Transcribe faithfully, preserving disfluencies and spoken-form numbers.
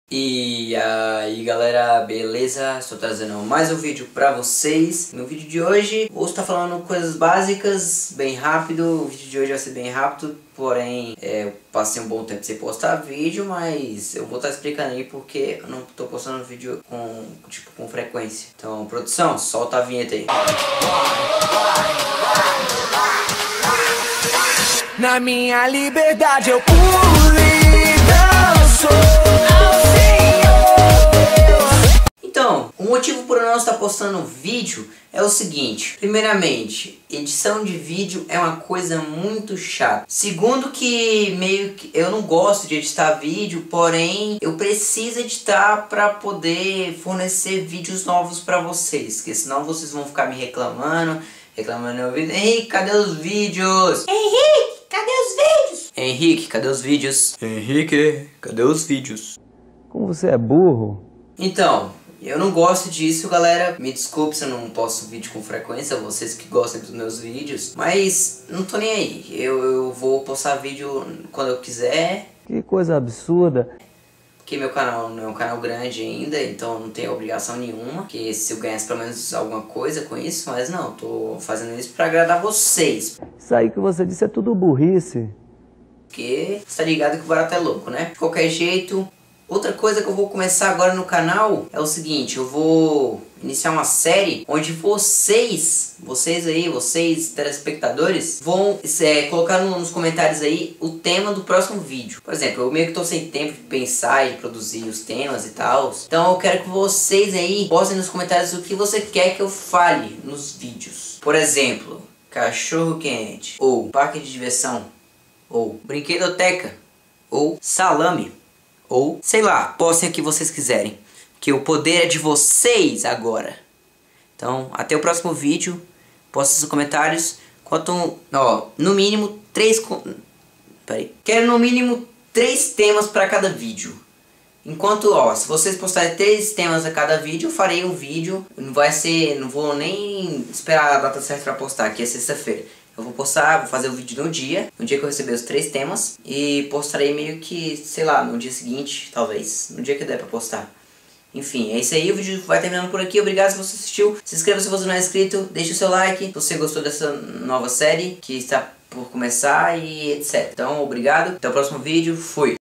E aí galera, beleza? Estou trazendo mais um vídeo pra vocês. No vídeo de hoje vou estar falando coisas básicas, bem rápido. O vídeo de hoje vai ser bem rápido, porém é, eu passei um bom tempo sem postar vídeo, mas eu vou estar explicando aí porque eu não estou postando vídeo com, tipo, com frequência. Então produção, solta a vinheta aí. Na minha liberdade eu pulo e danço. Então, o motivo por eu não estar postando vídeo é o seguinte. Primeiramente, edição de vídeo é uma coisa muito chata. Segundo, que meio que eu não gosto de editar vídeo, porém eu preciso editar para poder fornecer vídeos novos para vocês, porque senão vocês vão ficar me reclamando, reclamando no vídeo. Henrique, cadê os vídeos? Henrique, cadê os vídeos? Henrique, cadê os vídeos? Henrique, cadê os vídeos? Como você é burro? Então, eu não gosto disso, galera. Me desculpe se eu não posto vídeo com frequência, vocês que gostam dos meus vídeos. Mas não tô nem aí. Eu, eu vou postar vídeo quando eu quiser. Que coisa absurda. Porque meu canal não é um canal grande ainda, então não tenho obrigação nenhuma. Porque se eu ganhasse pelo menos alguma coisa com isso, mas não, tô fazendo isso pra agradar vocês. Isso aí que você disse é tudo burrice. Porque você tá ligado que o barato é louco, né? De qualquer jeito... Outra coisa que eu vou começar agora no canal é o seguinte, eu vou iniciar uma série onde vocês, vocês aí, vocês telespectadores, vão é, colocar nos comentários aí o tema do próximo vídeo. Por exemplo, eu meio que tô sem tempo de pensar e produzir os temas e tal, então eu quero que vocês aí postem nos comentários o que você quer que eu fale nos vídeos. Por exemplo, cachorro quente, ou parque de diversão, ou brinquedoteca, ou salame. Ou, sei lá, postem o que vocês quiserem. Que o poder é de vocês agora. Então, até o próximo vídeo. Postem nos comentários. Quanto, ó, no mínimo três... Peraí. Quero no mínimo três temas para cada vídeo. Enquanto, ó, se vocês postarem três temas a cada vídeo, eu farei um vídeo. Não vai ser... Não vou nem esperar a data certa para postar, que é sexta-feira. Eu vou postar, vou fazer o vídeo no dia, no dia que eu receber os três temas. E postarei meio que, sei lá, no dia seguinte, talvez. No dia que der pra postar. Enfim, é isso aí, o vídeo vai terminando por aqui. Obrigado se você assistiu. Se inscreva se você não é inscrito. Deixe o seu like se você gostou dessa nova série que está por começar e etcétera. Então, obrigado. Até o próximo vídeo. Fui.